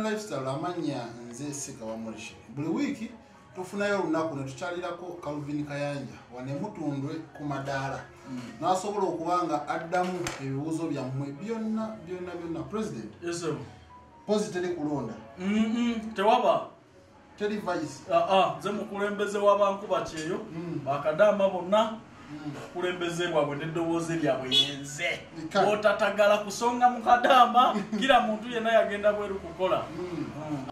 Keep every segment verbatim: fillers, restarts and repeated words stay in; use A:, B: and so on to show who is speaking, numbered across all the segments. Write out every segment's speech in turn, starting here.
A: lifestyle amanya nze sika wa mulishi buli wiki tufunayo lunaku ne tukyalirako Calvin Kayanja wane mutundwe ku madaala mm. nasobola okubanga addamu ebibuuzo byammwe byonna byonna byonna president
B: yes sir
A: positive kulonda
B: mm -mm. tewaba
A: teri vice
B: ah ah ze mukulembeze wabanku bakyeyo mm. bakadama bonna mm. kulembeze bwabwe neddowoze lyabwe yenze otatagala kusonga mukadama kila muntu yena yagenda bweru kukola mm. mm.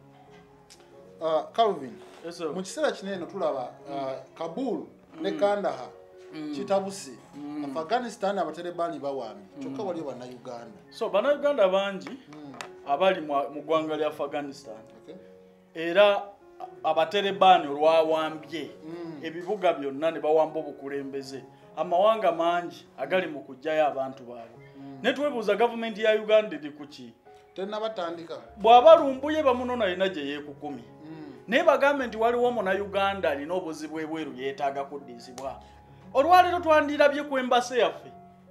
A: uh, Calvin
B: yes sir
A: mu kiseera kinene tulaba uh, Kabul mm. ne Kandahar mm. kitabusi mm. Afghanistan abatalibani bawami mm. kyokka wali bana Uganda
B: so bana Uganda banji mm. abali mu gwanga lya Afghanistan
A: okay.
B: era abatalibani olwawambye
A: mm.
B: ebibuga byonna ne bawamba obukulembeze amawanga manji agali mu kujjayo abantu baabwe mm. netwebuuza government ya Uganda eri kuki
A: tena batandika
B: bwabalumbuye bamunona ina gye yeekukumi mm. naye bagambe nti waliwo mu na Uganda alina obuzibu ebweru yeetaaga kuddizibwa olwaleero twandirabye ku embasi yaffe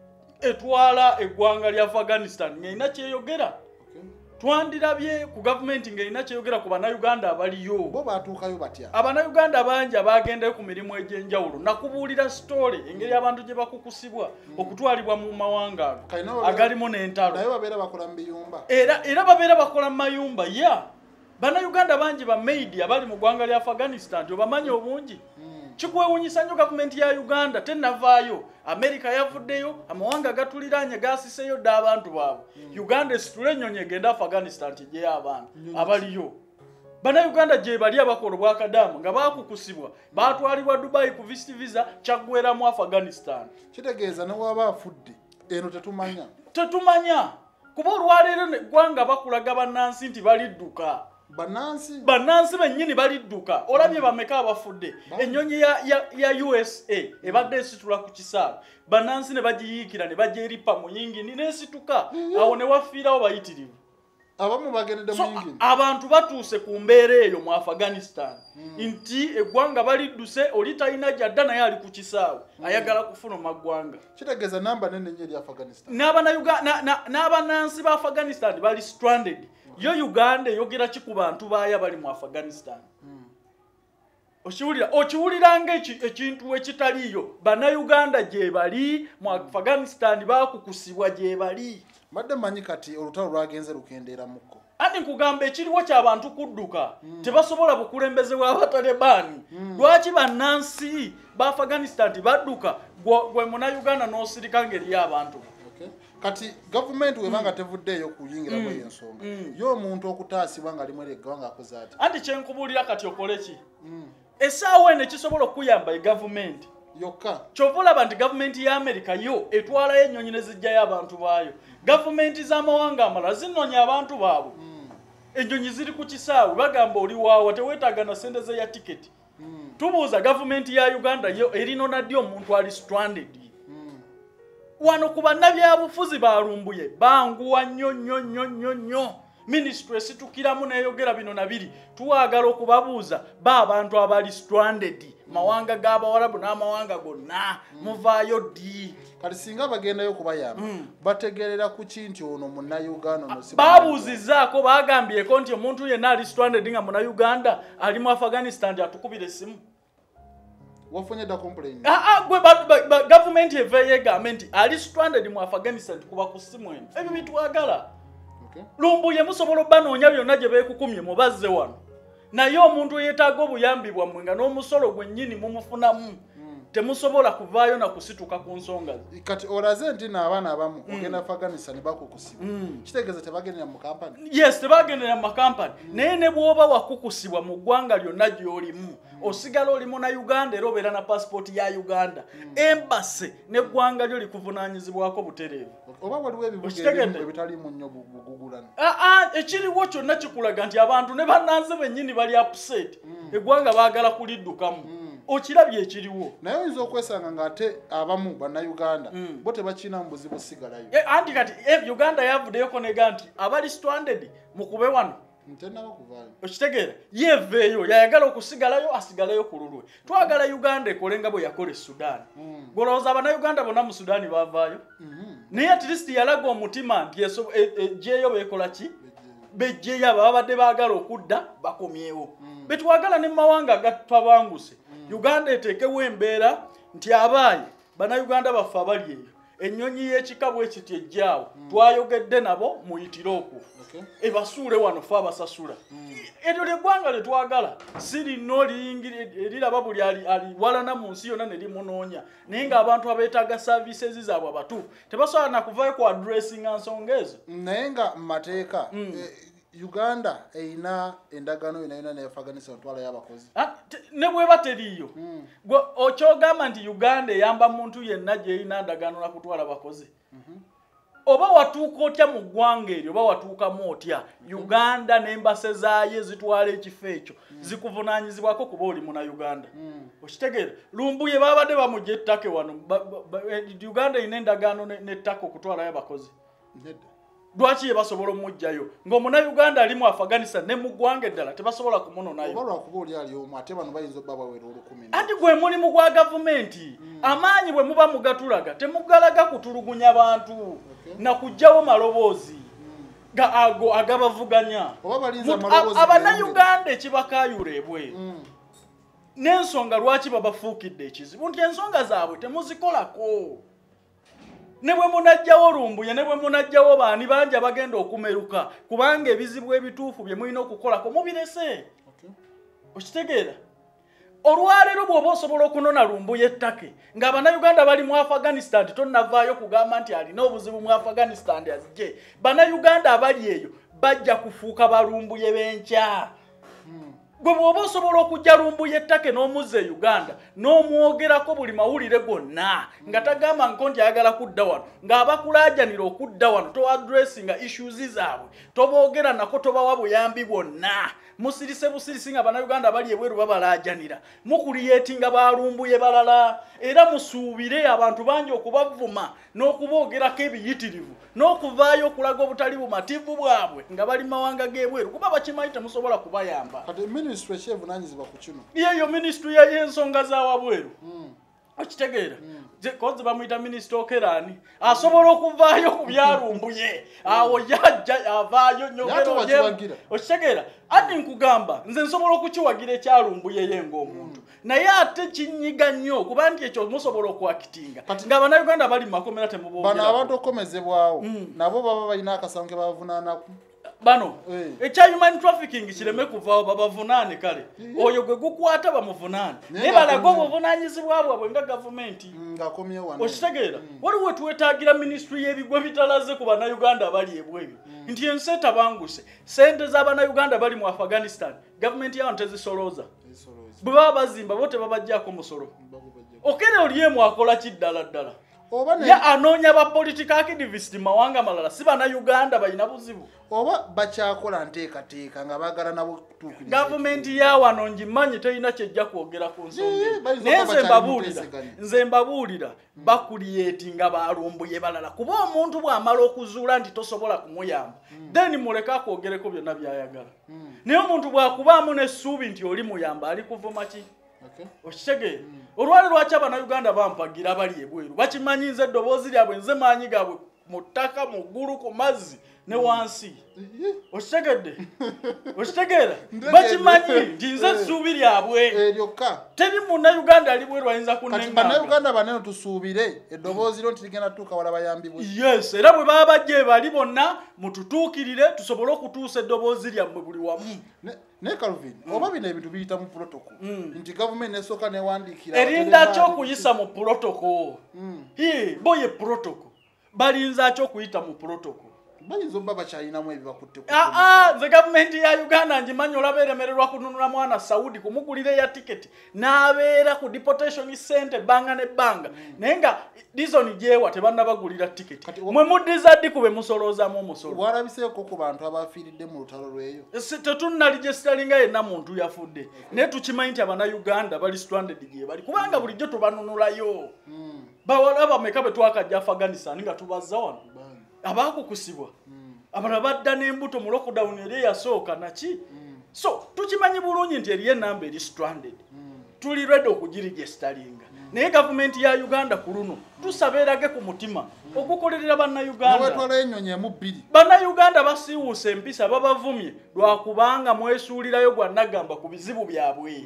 B: etwala eggwanga lya Afghanistan ng'erina kyeyogera
A: okay.
B: twandirabye ku gavumenti ng'erina kyeyogera ku bannayuganda abaliyo
A: bo batuukayo batya
B: abannayuganda bangi abagendayo ku mirimu egy'enjawulo nakubuulira sitole engeri abantu gye bakukusibwa mm. okutwalibwa mu mawanga ago agalimu n'entalo
A: naye babeera bakola mu biyumba
B: era era babeera bakola mu mayumba ya yeah. bannayuganda bangi ba media abali mu ggwanga lya Afghanistan obamanyi obungi mm. kikwewunyisa nnyo gavumenti ya Uganda tenavaayo America yavuddeyo amawanga gatuliranye gasiseyo dda abantu baabwe mm. Uganda esitule ennyonyi egenda Afghanistan tijjeyo abantu mm. abaliyo bannayuganda gye bali abakola obwakadamu nga bakukusibwa batwalibwa Dubai ku visit visa kyaggwera mu Afghanistan
A: kitegeeza ne waba afudde eno tetumanya
B: tetumanya kuba olwaleero eggwanga bakulaga bannansi nti balidduka
A: banansi
B: banansi bennyini balidduka olabye bameka abafudde ennyonyi ya, ya, ya U S A ebadde esitula ku kisaawe banansi ne bagiyiikira ne bagyeripa mu yingini n'esituka mm. awo ne wafiirawo bayitirivu
A: abamu bagendedde
B: so,
A: mu yingini
B: abantu batuuse ku mbeera eyo mu Afghanistan mm. nti eggwanga balidduse oli talina gyadda naye ali ku kisaawe mm. ayagala kufuna maggwanga
A: kitegeeza namba nene nnyo eri Afghanistan
B: n'abanansi ba Afghanistan bali stranded yo Uganda yogera ki ku bantu baaya bali mu Afghanistan mm. okiwulira okiwuliranga ekintu ekitaliyo bana Uganda gye bali mu Afghanistan bakukusibwa gye bali
A: madde manyi kati olutalo lwagenze lukendeera mukko
B: andi nkugamba ekiriwo ky'abantu kudduka mm. tebasobola bukulembeze bw'abatalibani mm. lwaki bannansi ba Afghanistan badduka gwe muna Uganda n'osirika ngeri y'abantu
A: okay. kati government webanga mm. tevuddeeyo kuyingira mm. bweyo ensonga mm. yo omuntu okutaasibwa nga limwe eggwanga akoze ati
B: anti kyenkubuulira kati okole ki mm. essaawa eno ekisobola okuyamba egavumenti
A: yokka
B: kyovulaba nti gavumenti ya America yo etwalayo ennyonyi ne zijjayo abantu baayo gavumenti z'amawanga amalala zinnonya abantu baabwe mm. ennyonyi ziri ku kisaawe bagamba oli waawa teweetaaga na sente ze ya tiketi mm. tubuuza gavumenti ya Uganda yo erinona ddi omuntu ali stranded mm. wano ku bannabyabufuzi balumbuye banguwa nnyo nnyo nnyo nnyo nnyo ministry esitukiramu n'eyogera bino nabiri tuwagala okubabuuza ba abantu abali stranded mm. mawanga g'abawarabu n'amawanga gonna mm. muvaayo ddi
A: kati singa bagendayo kubayamba mm. bategerera ku kinti ono munna Uganda no
B: babuuzizzaako bagambyeko nti omuntu yenna ali stranded nga munna Uganda ali mu Afghanistan atukubira essimu
A: wafunye da complaint
B: ah ah gwe government eveeye egambe ali stranded mu Afghanistan kuba ku ssimu eno ebyo bitwagala okay. lumbuye musobola obbanoonya byonna gye beekukumye mubazze wano naye omuntu yeetaaga obuyambi bwammwe nga n'omusolo gwennyini mumufunamu mm. temusobola kuvaayo na kusituka ku nsonga
A: kati olaze nti n'abaana abamu mm. ogenda Afghanistan bakukusibwa mm. kitegeeza tebagendera mu kampani
B: yes tebagendera mu kampani mm. naye ne bw'oba wakukusibwa mu ggwanga lyonna gy'olimu mm. osigala oli mu na Uganda era obeera na passport ya Uganda mm. embassy n'eggwanga lyo likuvunaanyizibwako butereevu
A: oba waliwo ebibuga ebitalimu nnyo bugugulana
B: ah ah ekiriwo kyonna kikulaga nti abantu ne bannansi bennyini bali upset mm. eggwanga baagala kuliddukamu mm. okirabye ekiriwo
A: naye oyinza okwesanga ng'ate abamu bannayuganda mm. bo tebakina mbuzi busigalayo
B: e, anti kati e, Uganda yavuddeyoko nega nti abali stranded mukube wano
A: ntennaba kuvaayo
B: okitegeera yeeveeyo yayagala okusigalayo asigalayo ku lulwe twagala Uganda ekole nga bwe yakola e Sudan mm. golowooza abannayuganda bonna mu Sudan baavaayo mm -hmm. naye at least yalaga omutima nti gyeyo beekola ki bejjeyo abo babadde baagala okudda bakomyewo betwagala ne mawanga gatwabanguse Uganda eteekewo embeera nti abaayi bannayuganda baffe abali eyo ennyonyi y'ekikabwe ekiti ejjaawo twayogedde nabo muyitire okwo ebasuule wano fe abasasula eryo lyeggwanga lye twagala si lino eriraba buli aliwalana mu nsi yonna ne limunoonya naye ng'abantu abeetaaga services zaabwe abatuufu tebasobola nakuvaayo ku addressinga nsonga ezo
A: naye nga mu mateeka Uganda eyina endagaano yonna yonna ne Afghanistan twala y'abakozi
B: ne bweba teriiyo okyogamba nti Uganda eyamba muntu yenna gyeyina ndagaano na kutwala bakozi oba watuuka otya mu ggwanga eryo oba watuukamu otya Uganda n'embase zaayo zitwala ekifo ekyo zikuvunaanyizibwako kuba oli muna Uganda okitegeera Lumbuye babadde bamugya ettaka wano Uganda eyina endagaano n'ettaka okutwalayo abakozi lwaki ye basobola omujjayo ng'omuna Uganda ali mu Afghanistan ne mu ggwanga eddala tebasobola kumunonayo
A: oba lwakuba oli ali omu ate bano bayinza obba bawera olukumi
B: anti gwe mulimu gwa gavumenti amaanyi bwe muba mugatulaga temugalaga kutulugunya bantu na kujjawo maloboozi ga ago agabavuganya abannayuganda ekibakayula ebweru n'ensonga lwaki babafuukidde ekizibu nti ensonga zaabwe temuzikolako ne bwe munajjawo Lumbuye ne bwe munajjawo baani bangi abagenda okumeruka kubanga ebizibu ebituufu bye mulina okukolako mubirese okitegeera olwaleero bw'oba osobola okunona Lumbuye ettake ng'abannayuganda bali mu Afghanistan tonnavaayo kugamba nti alina obuzibu mu Afghanistan azije bannayuganda abali eyo bajja kufuuka balumbuye b'enkya gwe bw'oba osobola okujja Lumbuye ettake n'omuzza e Uganda n'omwogerako buli mawulire gonna nga tagamba nko nti ayagala kudda wano ng'abakulaajanira okudda wano toadressinga issues zaabwe toboogera nako tobawa buyambi bwonna musirise busirisi nga bannayuganda bali ebweru babalaajanira mukuliyetinga balumbuye balala era musuubire abantu bangi okubavuma n'okuboogerako ebiyitirivu n'okuvaayo okulaga obutali bumativu bwabwe nga bali mawanga g'ebweru kuba bakimanyi temusobola kubayamba
A: ministry ekyevunanyizibwa ku kino
B: yeyo ministry y'ensonga z'awabweru okitegeera kozi bamuyita minisita Okerani asobola okuvaayo ku byalumbuye awo yajja avaayo nyogero okitegeera ati nkugamba nze nsobola okukiwagira ekyalumbuye ye ng'omuntu naye ate kinyiga nnyo kuba nti ekyo musobola okwakitinga ng'abannayuganda bali mu makomera temuboogera
A: bano abantu okomezebwawo nabo baba balina akasango ke bavunaanaku
B: bano ekya human trafficking kireme kuvaawo babavunaane kale oyo gwe gukwata bamuvunaane naye balaga obuvunaanyizibwa bwabwe nga gavumenti okitegeera waliwo wetwetaagira ministry y'ebigwa bitalaze ku bannayuganda abali ebweru nti ensi etabanguse sente z'abannayuganda bali mu Afghanistan gavumenti yawo tezisolooza bwe baba bazimba bo tebabajjaako musolo okere oliemu akola kiddala ddala ya anoonya ba political activist mawanga malala si bannayuganda balina buzibu
A: oba bakyakola nteekateeka nga baagala nabo kutuukiriza
B: gavumenti ya wano ngimanyi terina kyejja kwogera ku nsonga naye nze mbabuulira nze mbabuulira bakuliyetinga balumbuye balala kuba omuntu bw'amala okuzuula nti tosobola kumuyamba then muleka akwogereko byonna byayagala naye omuntu bw'akubaamu n'essuubi nti oli muyamba ali kuvuma ki okitegeera olwali lwaki abannayuganda bampagira bali ebweru bakimanyi nze eddoboozi lyabwe nze maanyi gaabwe mu ttaka mu ggulu ku mazzi ne wansi okitegedde okitegeera bakimanyi nti nze essuubi lyabwe
A: eryokka
B: teri munnayuganda ali bweru ayinza kunnenganga
A: bannayuganda banene tusuubire eddoboozi lyo nti ligenda tuuka wala bayambibwe
B: yes era bwe baba bajja bali bonna mututuukirire tusobole okutuusa eddoboozi lyammwe buli wamu
A: ne Calvin oba bino ebintu biyita mu protocol nti gavumenti nesooka newandiikira
B: erinda ky'okuyisa mu protocol hi boye protocol balinza ky'okuyita mu protocol
A: bayinza obba bakyalinamu ebibakutte
B: nze gavumenti ya Uganda ngimanyi olaba eremererwa kununula mwana Saudi kumugulira eya tiketi n'abeera ku deportation center ebbanga n'ebbanga naye nga reason gyewa tebannabagulira tiketi mwe muddiza ddi kube musoloozamu omusolo
A: walabiseeko ku bantu abafiiridde mu lutalo lweyo
B: tetunnaligesitalinga yenna muntu yafudde naye tukimanyi nti abannayuganda bali stranded gye bali kubanga bulijjo tubanunulayo bawala bameka bwe twakajja Afghanistan nga tubazza wano abakukusibwa abana badda n'embuto mu lockdown eri yasooka naki so tukimanyi bulungi nti eriyo enamba eri stranded tuli ready okugirigesitalinga naye gavumenti ya Uganda ku luno tusabeerage ku mutima okukolerera bannayuganda. Bannayuganda basiiwuusa empisa babavumye lwakubanga mwesuulirayo gwannagamba ku bizibu byabwe.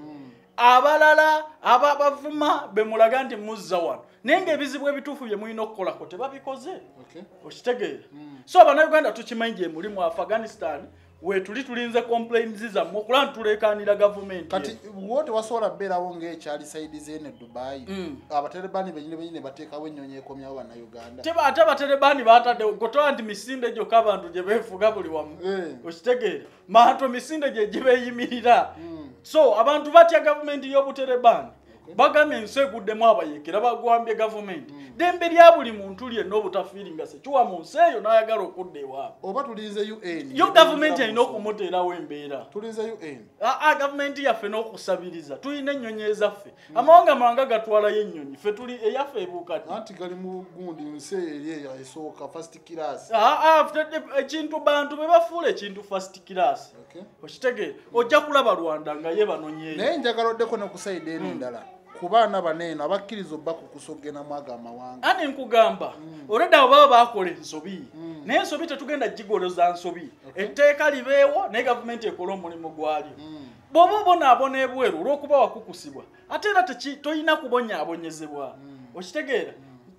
B: Abalala ababavuma bemulaga nti muzza wano naye ng'ebizibu ebituufu bye mulina okukolako tebabikoze. Okitegeera? So bannayuganda tukimanyi gye muli mu Afghanistan wetuli tulinze complaints zammwe okulaba ntulekaanira gavumenti.
A: Kati wote wasobola bbeerawo ng'ekyali saidi zeene Dubai abaterebani benyine benyine bateekawo ennyonyi ekomyawo bannayuganda.
B: Teba ate abaterebani baataddewo gotola nti misinde gyokka abantu gye beefuga buli wamu. Okitegeera? Manto misinde gye gibeeyimirira. So abantu batya gavumenti y'obuterebani bagambye ensi eguddemu abayeekera bagwambye gavumenti. Dembe lya buli muntu lyenna obutafiiringa sekiwa mu nsi eyo n'ayagala okudda ewaabwe.
A: Oba tulinze U N.
B: Yo gavumenti alina okumuteerawo embeera.
A: Tulinze U N.
B: Aa gavumenti yaffe n'okusabiriza tulina ennyonyi ezaffe. Amawanga manga gatwalayo ennyonyi ffe tuli eyaffe ebuukadde.
A: Anti gali mu gundi nsi eri eyo esooka first class.
B: Aa ekintu bantu be bafuula ekintu first class. Okitegeera? Ojja kulaba Rwanda nga ye banonyeeyo.
A: Naye njagala oddeko ne ku sayidi eno endala. Ku baana baneeno abakkiriza obba ku kusogena mwaga amawanga.
B: Ani nkugamba already abo baba baakola ensobi naye ensobi tetugenda gigoloza nsobi. Etteeka libeewo naye gavumenti ekola omulimu gwalyo. Bw'oba obonaabona ebweru olw'okuba wakukusibwa ate era toyina kubonyaabonyezebwa. Okitegeera?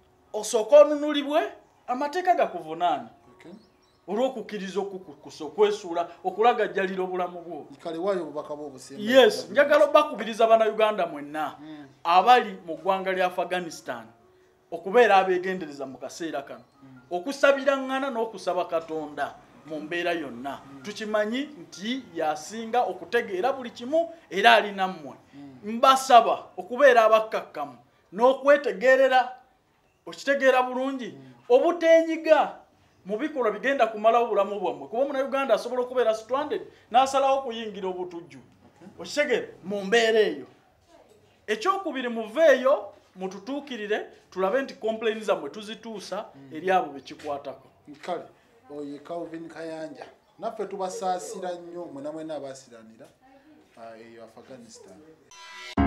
B: Osooka onunulibwe amateeka gakuvunaana olw'okukkiriza okukukusa okwesuula okulagajjalira obulamu bwo.
A: Kaliwayo obubaka bw'obusembe.
B: Yes, njagala obbakubiriza bannayuganda mwenna abali mu ggwanga lya Afghanistan okubeera abeegendereza mu kaseera kano okusabiraŋŋana n'okusaba Katonda mu mbeera yonna. Tukimanyi nti yasinga okutegeera buli kimu era ali nammwe. Mbasaba okubeera abakkakkamu n'okwetegeerera. Okitegeera bulungi obuteenyiga mu bikolwa bigenda kumalawo obulamu bwammwe kuba omunnayuganda asobola okubeera stranded n'asalawo okuyingira obutujju. Okitegeera mu mbeera eyo. Ekyokubiri muveeyo mututuukirire tulabe nti complaints zammwe tuzituusa eri abo bekikwatako.
A: Kale oye Calvin Kayanja naffe tubasaasira nnyo mwe namwe n'abaasiranira eyo Afghanistan.